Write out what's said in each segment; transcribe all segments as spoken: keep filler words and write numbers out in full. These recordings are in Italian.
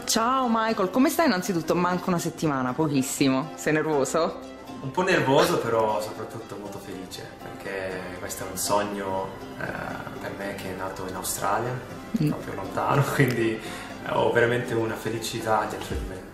Ciao Michael, come stai? Innanzitutto, manca una settimana, pochissimo. Sei nervoso? Un po' nervoso, però soprattutto molto felice, perché questo è un sogno eh, per me che è nato in Australia, mm. proprio lontano, quindi ho veramente una felicità dentro di me.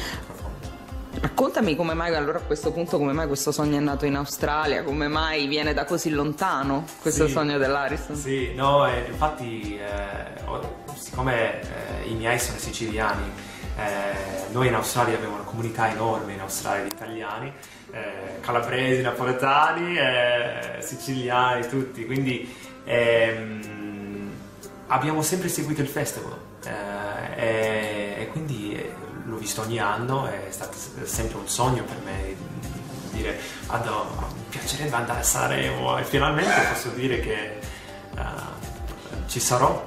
Raccontami come mai, allora a questo punto, come mai questo sogno è nato in Australia, come mai viene da così lontano questo sì, sogno dell'Ariston? Sì, no, eh, infatti eh, siccome eh, i miei sono siciliani, eh, noi in Australia abbiamo una comunità enorme in Australia di italiani, eh, calabresi, napoletani, eh, siciliani, tutti, quindi ehm, abbiamo sempre seguito il festival eh, e, e quindi eh, l'ho visto ogni anno, è stato sempre un sogno per me dire ah, no, mi piacerebbe andare a Sanremo e finalmente posso dire che uh, ci sarò.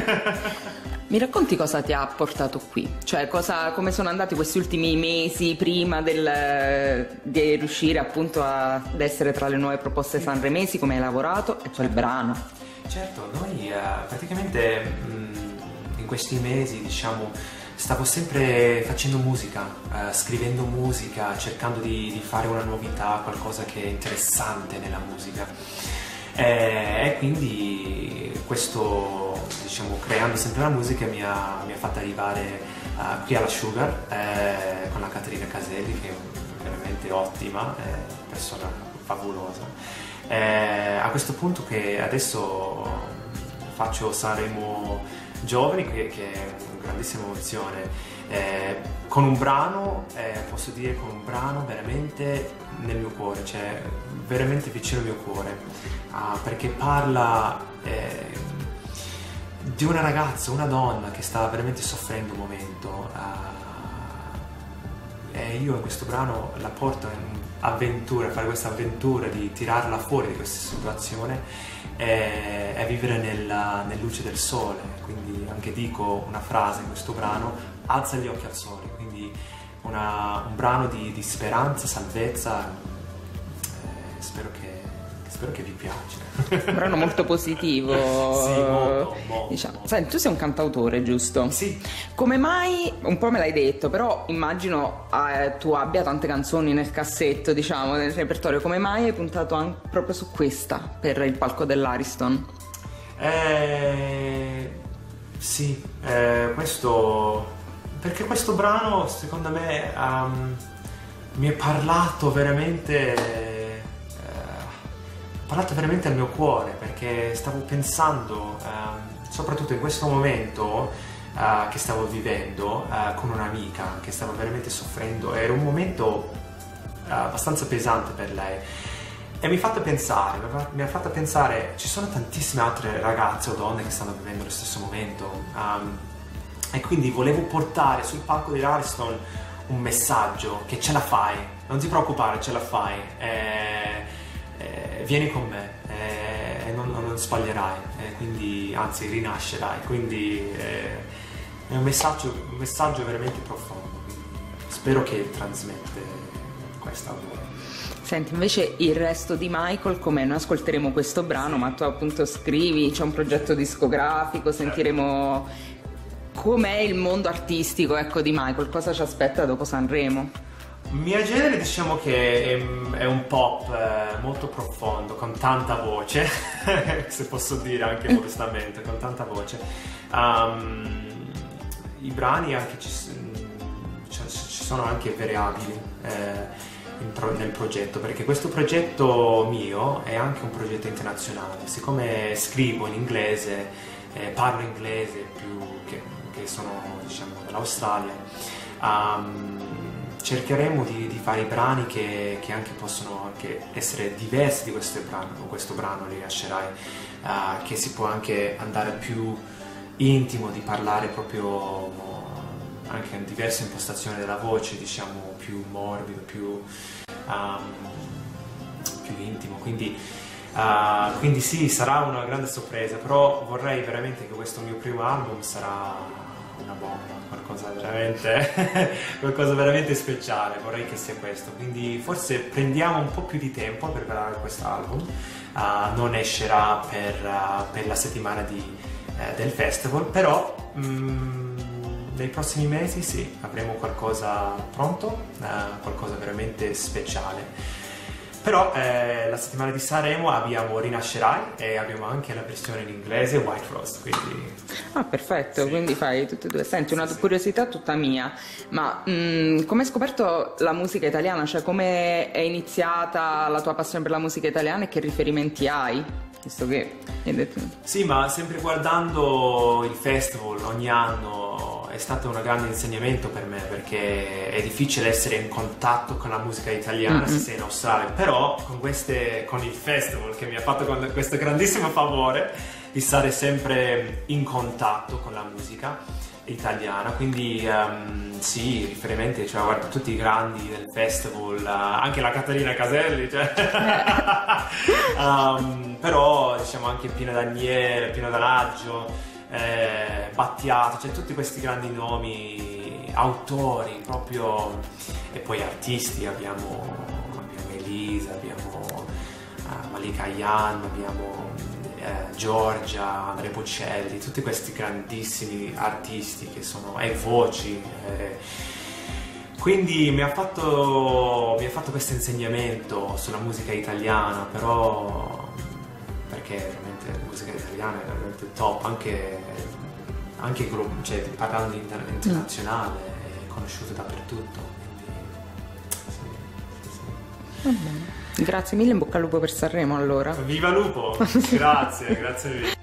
Mi racconti cosa ti ha portato qui? Cioè cosa, come sono andati questi ultimi mesi prima del, di riuscire appunto a, ad essere tra le nuove proposte sanremesi, come hai lavorato e poi il brano? Certo, noi uh, praticamente mh, in questi mesi diciamo stavo sempre facendo musica, uh, scrivendo musica, cercando di, di fare una novità, qualcosa che è interessante nella musica. E, e quindi questo, diciamo, creando sempre la musica mi ha, mi ha fatto arrivare uh, qui alla Sugar eh, con la Caterina Caselli, che è veramente ottima, è una persona favolosa. E a questo punto che adesso faccio Sanremo Giovani, che, che è una grandissima emozione, eh, con un brano, eh, posso dire con un brano veramente nel mio cuore, cioè veramente vicino al mio cuore, uh, perché parla eh, di una ragazza, una donna che sta veramente soffrendo un momento, uh, e io in questo brano la porto in avventura, fare questa avventura di tirarla fuori di questa situazione e, e vivere nella, nel luce del sole. Quindi anche dico una frase in questo brano: alza gli occhi al sole, quindi una, un brano di, di speranza, salvezza, eh, spero che Spero che vi piace. Un brano molto positivo. Sì, molto, molto, diciamo. molto. Senti, tu sei un cantautore, giusto? Sì. Come mai, un po' me l'hai detto, però immagino eh, tu abbia tante canzoni nel cassetto, diciamo, nel repertorio. Come mai hai puntato anche proprio su questa per il palco dell'Ariston? Eh, sì, eh, questo... perché questo brano, secondo me, um, mi è parlato veramente... parlato veramente al mio cuore, perché stavo pensando, eh, soprattutto in questo momento eh, che stavo vivendo eh, con un'amica che stava veramente soffrendo. Era un momento eh, abbastanza pesante per lei e mi ha fatto pensare, mi ha fatto pensare, ci sono tantissime altre ragazze o donne che stanno vivendo lo stesso momento, um, e quindi volevo portare sul palco di Ariston un messaggio che ce la fai, non ti preoccupare, ce la fai. Eh, Eh, vieni con me eh, e non, non sbaglierai, eh, quindi anzi rinascerai, quindi eh, è un messaggio, un messaggio veramente profondo, spero che trasmette questa amore. Senti, invece il resto di Michael com'è? Noi ascolteremo questo brano, ma tu appunto scrivi, c'è un progetto discografico, sentiremo com'è il mondo artistico, ecco, di Michael, cosa ci aspetta dopo Sanremo? Il mio genere diciamo che è, è un pop eh, molto profondo, con tanta voce, se posso dire anche modestamente, con tanta voce. Um, I brani anche ci, ci sono anche variabili eh, in pro, nel progetto, perché questo progetto mio è anche un progetto internazionale. Siccome scrivo in inglese, eh, parlo inglese più che, che sono diciamo dall'Australia, um, cercheremo di, di fare i brani che, che anche possono anche essere diversi di questo brano, questo brano rilascerai, uh, che si può anche andare più intimo, di parlare proprio anche in diverse impostazioni della voce, diciamo più morbido, più, um, più intimo, quindi, uh, quindi sì, sarà una grande sorpresa, però vorrei veramente che questo mio primo album sarà una bomba, qualcosa veramente qualcosa veramente speciale, vorrei che sia questo, quindi forse prendiamo un po' più di tempo per preparare questo album, uh, non escerà per, uh, per la settimana di, uh, del festival, però mm, nei prossimi mesi sì, avremo qualcosa pronto, eh, qualcosa veramente speciale. Però eh, la settimana di Sanremo abbiamo Rinascerai e abbiamo anche la versione in inglese White Frost, quindi... Ah, perfetto, sì. Quindi fai tutte e due. Senti, una Sì, sì. curiosità tutta mia, ma mh, come hai scoperto la musica italiana? Cioè, come è iniziata la tua passione per la musica italiana e che riferimenti hai? Visto che hai detto... Sì, ma sempre guardando il festival ogni anno è stato un grande insegnamento per me, perché è difficile essere in contatto con la musica italiana Mm-mm. se sei in Australia, però con, queste, con il festival che mi ha fatto con questo grandissimo favore di stare sempre in contatto con la musica italiana, quindi um, sì, riferimenti, cioè guarda tutti i grandi del festival, uh, anche la Caterina Caselli, cioè. um, però diciamo anche Pino Daniele, Pino Donaggio, eh, Battiato, cioè tutti questi grandi nomi, autori proprio, e poi artisti, abbiamo, abbiamo Elisa, abbiamo uh, Malika Ayane, abbiamo eh, Giorgia, Andrea Bocelli, tutti questi grandissimi artisti che sono, e voci, eh, quindi mi ha fatto mi ha fatto questo insegnamento sulla musica italiana, però perché veramente la musica italiana è veramente top, anche, anche cioè, parlando inter- internazionale, è conosciuto dappertutto, quindi sì, sì, sì. Va bene. Grazie mille, in bocca al lupo per Sanremo allora. Viva Lupo! Grazie, grazie mille.